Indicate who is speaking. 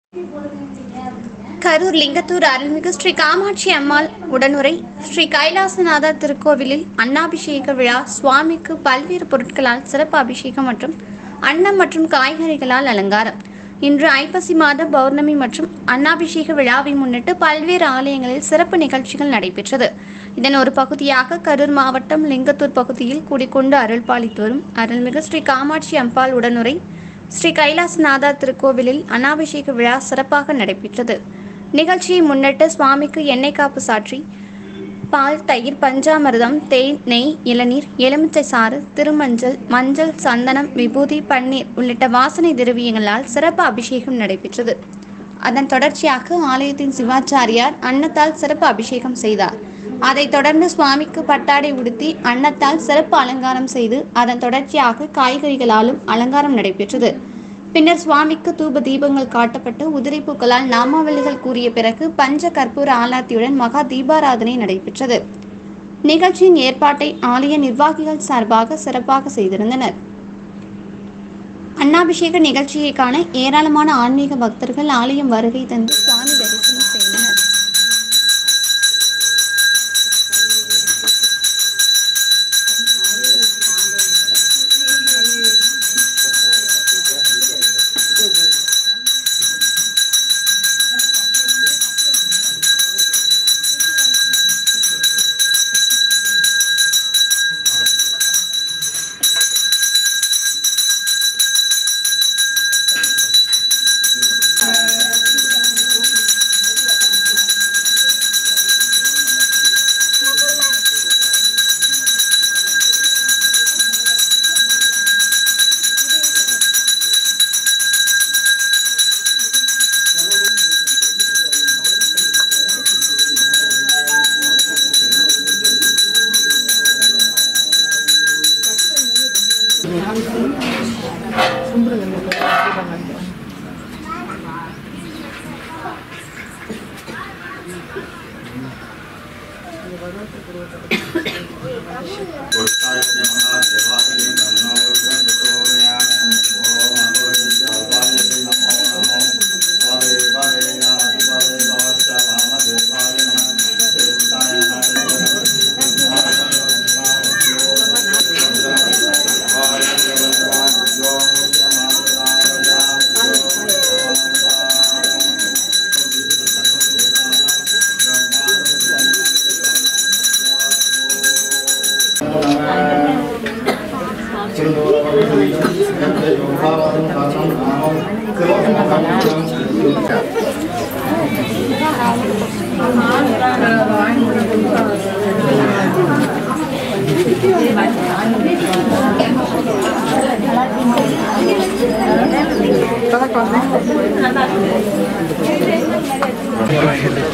Speaker 1: கரூர் லிங்கத்தூர் அருள்மிகு ஸ்ரீ காமாட்சி அம்மாள் உடனுரை ஸ்ரீ கைலாசநாதர் திருக்கோவிலில் அன்னாபிஷேக விழா. சுவாமிக்கு பல்வேறு பொருட்களால் சிறப்பு அபிஷேகம் மற்றும் அன்னம் மற்றும் காய்கறிகளால் அலங்காரம். இன்று ஐப்பசி மாத பௌர்ணமி மற்றும் அன்னாபிஷேக விழாவை முன்னிட்டு பல்வேறு ஆலயங்களில் சிறப்பு நிகழ்ச்சிகள் நடைபெற்றது. இதன் ஒரு பகுதியாக கரூர் மாவட்டம் லிங்கத்தூர் பகுதியில் கூடிக்கொண்டு அருள்பாலித்து வரும் அருள்மிகு ஸ்ரீ காமாட்சி அம்பாள் உடனுரை ஸ்ரீ கைலாசநாதர் திருக்கோவிலில் அன்னாபிஷேக விழா சிறப்பாக நடைபெற்றது. நிகழ்ச்சியை முன்னிட்டு சுவாமிக்கு எண்ணெய் காப்பு சாற்றி பால், தயிர், பஞ்சாமிர்தம், தேன், நெய், இளநீர், எலுமிச்சை சாறு, திருமஞ்சள், மஞ்சள், சந்தனம், விபூதி, பன்னீர் உள்ளிட்ட வாசனை திரவியங்களால் சிறப்பு அபிஷேகம் நடைபெற்றது. அதன் தொடர்ச்சியாக ஆலயத்தின் சிவாச்சாரியார் அன்னத்தால் சிறப்பு அபிஷேகம் செய்தார். அதைத் தொடர்ந்து சுவாமிக்கு பட்டாடை உடுத்தி அன்னத்தால் சிறப்பு அலங்காரம் செய்து அதன் தொடர்ச்சியாக காய்கறிகளாலும் அலங்காரம் நடைபெற்றது. பின்னர் சுவாமிக்கு தூப தீபங்கள் காட்டப்பட்டு உதிரி பூக்களால் நாமாவளிகள் கூறிய பிறகு பஞ்ச கற்பூர ஆலாத்தியுடன் மகா தீபாராதனை நடைபெற்றது. நிகழ்ச்சியின் ஏற்பாட்டை ஆலய நிர்வாகிகள் சார்பாக சிறப்பாக செய்திருந்தனர். அன்னாபிஷேக நிகழ்ச்சியை காண ஏராளமான ஆன்மீக பக்தர்கள் ஆலயம் வருகை தந்து சுவாமி தரிசனம் செய்தனர்.
Speaker 2: Para